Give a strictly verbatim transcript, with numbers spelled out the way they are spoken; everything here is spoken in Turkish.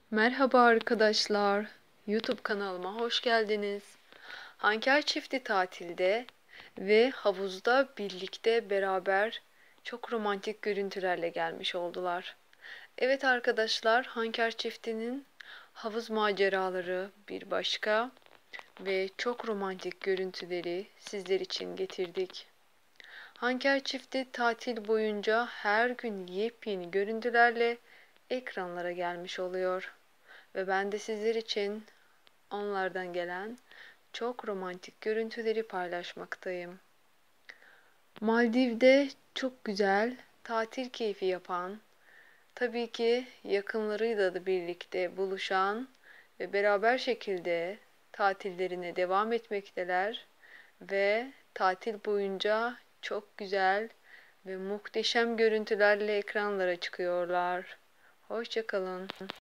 Merhaba arkadaşlar. YouTube kanalıma hoş geldiniz. Hanker çifti tatilde ve havuzda birlikte beraber çok romantik görüntülerle gelmiş oldular. Evet arkadaşlar, Hanker çiftinin havuz maceraları bir başka ve çok romantik görüntüleri sizler için getirdik. Hanker çifti tatil boyunca her gün yepyeni görüntülerle ekranlara gelmiş oluyor. Ve ben de sizler için onlardan gelen çok romantik görüntüleri paylaşmaktayım. Maldiv'de çok güzel tatil keyfi yapan, tabii ki yakınlarıyla da birlikte buluşan ve beraber şekilde tatillerine devam etmekteler ve tatil boyunca çok güzel ve muhteşem görüntülerle ekranlara çıkıyorlar. Hoşça kalın.